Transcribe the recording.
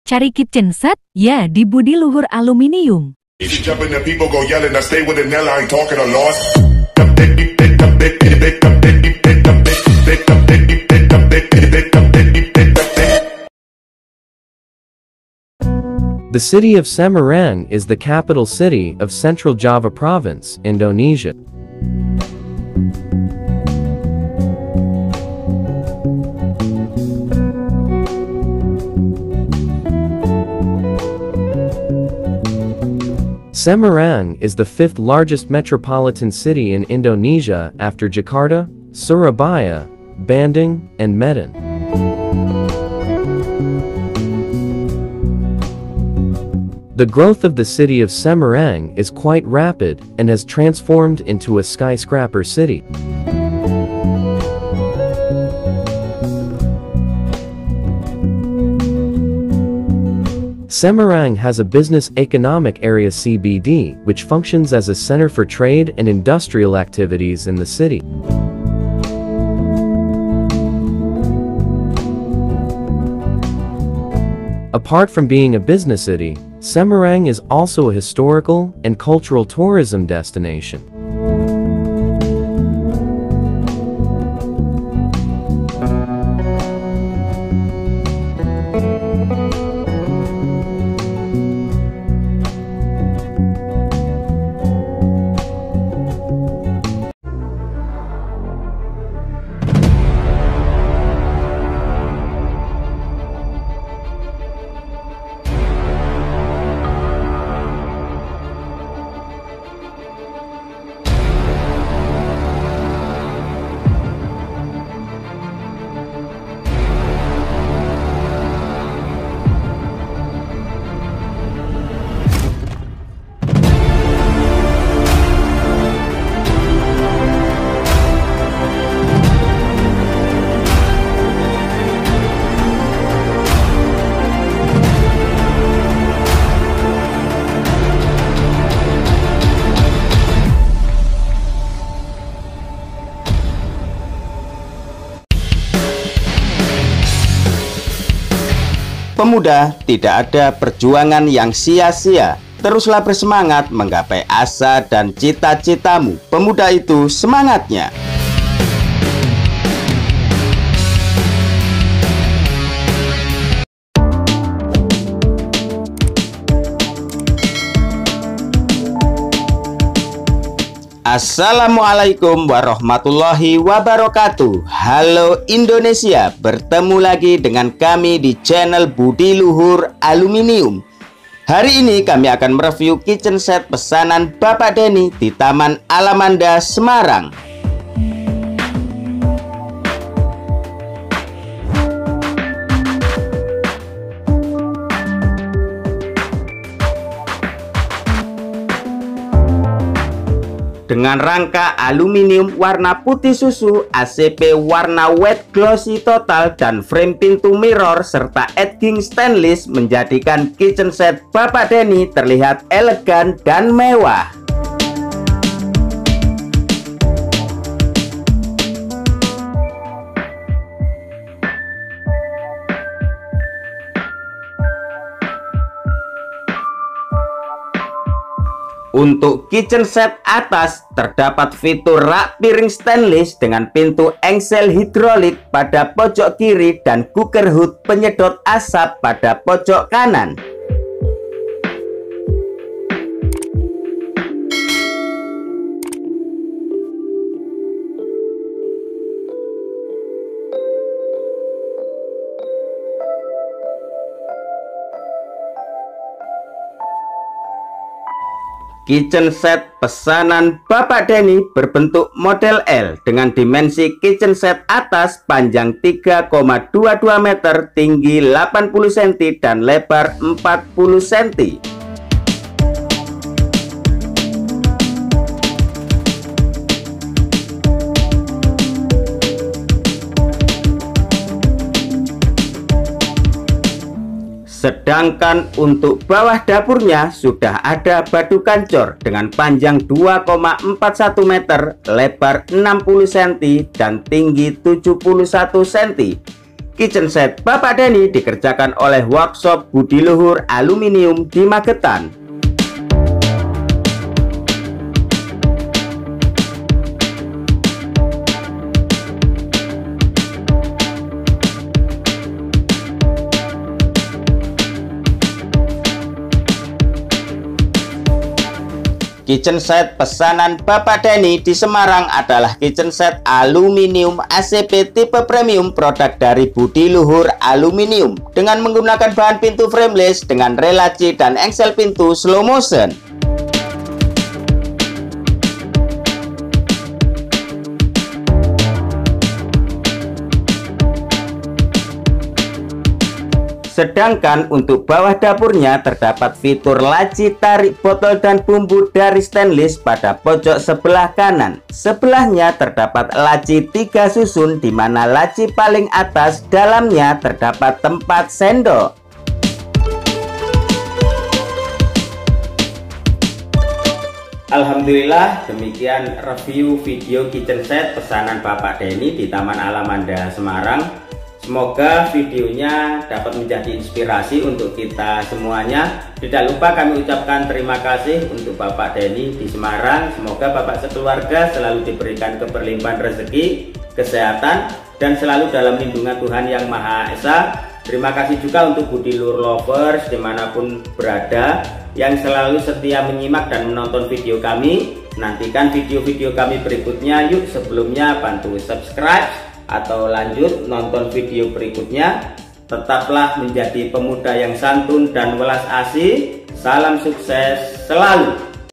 Cari kitchen set? Ya, di Budi Luhur Aluminium. She jumping and people go yelling, I stay with it now, I ain't talking a lot. The city of Semarang is the capital city of Central Java Province, Indonesia. Semarang is the fifth largest metropolitan city in Indonesia after Jakarta, Surabaya, Bandung, and Medan. The growth of the city of Semarang is quite rapid and has transformed into a skyscraper city. Semarang has a business economic area CBD, which functions as a center for trade and industrial activities in the city. Apart from being a business city, Semarang is also a historical and cultural tourism destination. Pemuda, tidak ada perjuangan yang sia-sia. Teruslah bersemangat menggapai asa dan cita-citamu. Pemuda itu semangatnya. Assalamualaikum warahmatullahi wabarakatuh. Halo Indonesia, bertemu lagi dengan kami di channel Budi Luhur Aluminium. Hari ini kami akan mereview kitchen set pesanan Bapak Denny di Taman Alamanda, Semarang. Dengan rangka aluminium warna putih susu, ACP warna wet glossy total, dan frame pintu mirror serta edging stainless menjadikan kitchen set Bapak Denny terlihat elegan dan mewah. Untuk kitchen set atas terdapat fitur rak piring stainless dengan pintu engsel hidrolik pada pojok kiri dan cooker hood penyedot asap pada pojok kanan. Kitchen set pesanan Bapak Denny berbentuk model L dengan dimensi kitchen set atas panjang 3,22 meter, tinggi 80 cm dan lebar 40 cm. Sedangkan untuk bawah dapurnya sudah ada batu kancor dengan panjang 2,41 meter, lebar 60 cm dan tinggi 71 cm. Kitchen set Bapak Denny dikerjakan oleh workshop Budi Luhur Aluminium di Magetan. Kitchen set pesanan Bapak Denny di Semarang adalah kitchen set aluminium ACP tipe premium, produk dari Budi Luhur Aluminium, dengan menggunakan bahan pintu frameless dengan relaci dan engsel pintu slow motion. Sedangkan untuk bawah dapurnya terdapat fitur laci tarik botol dan bumbu dari stainless pada pojok sebelah kanan. Sebelahnya terdapat laci 3 susun, di mana laci paling atas dalamnya terdapat tempat sendok. Alhamdulillah, demikian review video kitchen set pesanan Bapak Denny di Taman Alamanda Semarang. Semoga videonya dapat menjadi inspirasi untuk kita semuanya. Tidak lupa kami ucapkan terima kasih untuk Bapak Denny di Semarang. Semoga Bapak sekeluarga selalu diberikan keberlimpahan rezeki, kesehatan, dan selalu dalam lindungan Tuhan Yang Maha Esa. Terima kasih juga untuk Budi Luhur Lovers dimanapun berada, yang selalu setia menyimak dan menonton video kami. Nantikan video-video kami berikutnya. Yuk, sebelumnya bantu subscribe atau lanjut nonton video berikutnya. Tetaplah menjadi pemuda yang santun dan welas asih. Salam sukses selalu.